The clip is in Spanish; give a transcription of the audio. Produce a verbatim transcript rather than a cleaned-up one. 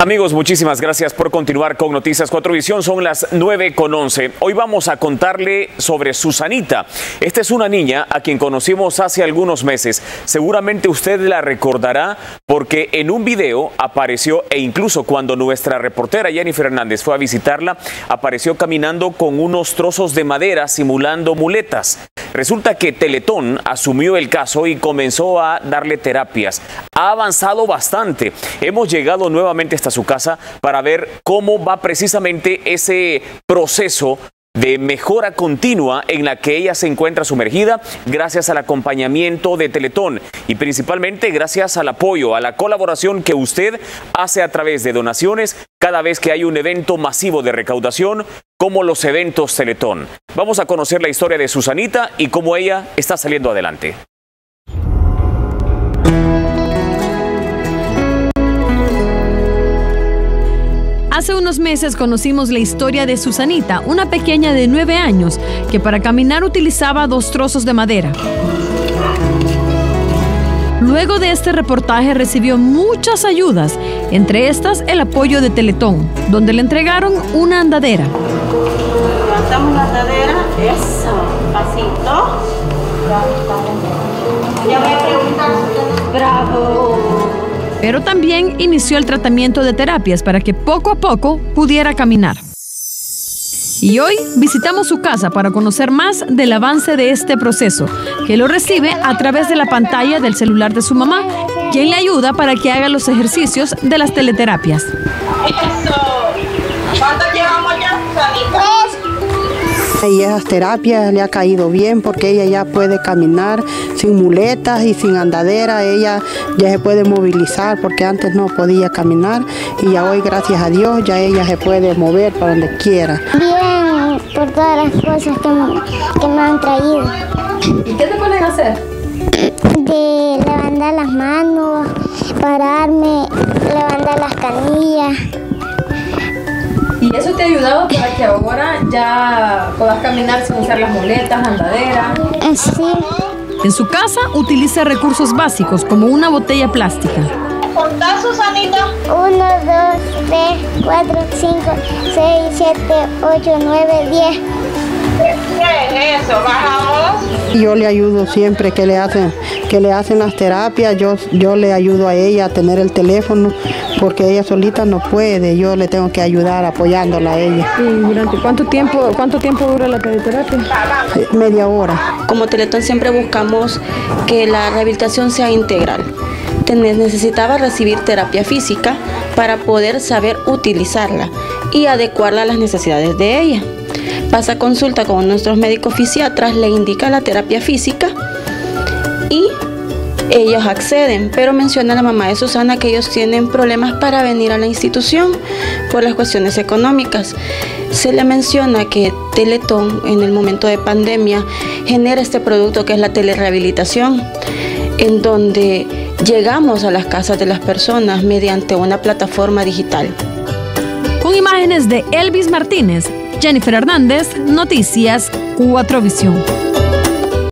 Amigos, muchísimas gracias por continuar con Noticias cuatro Visión. Son las nueve con once. Hoy vamos a contarle sobre Susanita. Esta es una niña a quien conocimos hace algunos meses. Seguramente usted la recordará porque en un video apareció, e incluso cuando nuestra reportera Jennifer Hernández fue a visitarla, apareció caminando con unos trozos de madera simulando muletas. Resulta que Teletón asumió el caso y comenzó a darle terapias. Ha avanzado bastante. Hemos llegado nuevamente hasta su casa para ver cómo va precisamente ese proceso de mejora continua en la que ella se encuentra sumergida gracias al acompañamiento de Teletón y principalmente gracias al apoyo, a la colaboración que usted hace a través de donaciones cada vez que hay un evento masivo de recaudación como los eventos Teletón. Vamos a conocer la historia de Susanita y cómo ella está saliendo adelante. Hace unos meses conocimos la historia de Susanita, una pequeña de nueve años que para caminar utilizaba dos trozos de madera. Luego de este reportaje recibió muchas ayudas, entre estas el apoyo de Teletón, donde le entregaron una andadera. Levantamos la andadera, eso, pasito. Ya voy a preguntar, bravo. Pero también inició el tratamiento de terapias para que poco a poco pudiera caminar. Y hoy visitamos su casa para conocer más del avance de este proceso, que lo recibe a través de la pantalla del celular de su mamá, quien le ayuda para que haga los ejercicios de las teleterapias. Eso. ¿Cuánto llevamos ya, Susanita? Y esas terapias le ha caído bien porque ella ya puede caminar sin muletas y sin andadera. Ella ya se puede movilizar porque antes no podía caminar y ya hoy, gracias a Dios, ya ella se puede mover para donde quiera. Bien, por todas las cosas que me, que me han traído. ¿Y qué te ponen a hacer? De levantar las manos, pararme, levantar las canillas. ¿Y eso te ha ayudado para que ahora ya puedas caminar sin usar las muletas, andadera? Sí. En su casa utiliza recursos básicos como una botella plástica. ¿Contás, Susanita? Uno, dos, tres, cuatro, cinco, seis, siete, ocho, nueve, diez. ¿Qué es eso? Bajamos. Yo le ayudo siempre que le hacen, que le hacen las terapias, yo, yo le ayudo a ella a tener el teléfono porque ella solita no puede, yo le tengo que ayudar apoyándola a ella. ¿Y durante cuánto tiempo, cuánto tiempo dura la teleterapia? Media hora. Como Teletón siempre buscamos que la rehabilitación sea integral. Necesitaba recibir terapia física para poder saber utilizarla y adecuarla a las necesidades de ella. Pasa consulta con nuestros médicos fisiatras, le indica la terapia física y ellos acceden, pero menciona la mamá de Susana que ellos tienen problemas para venir a la institución por las cuestiones económicas. Se le menciona que Teletón en el momento de pandemia genera este producto que es la telerehabilitación, en donde llegamos a las casas de las personas mediante una plataforma digital. Con imágenes de Elvis Martínez, Jennifer Hernández, Noticias cuatro Visión.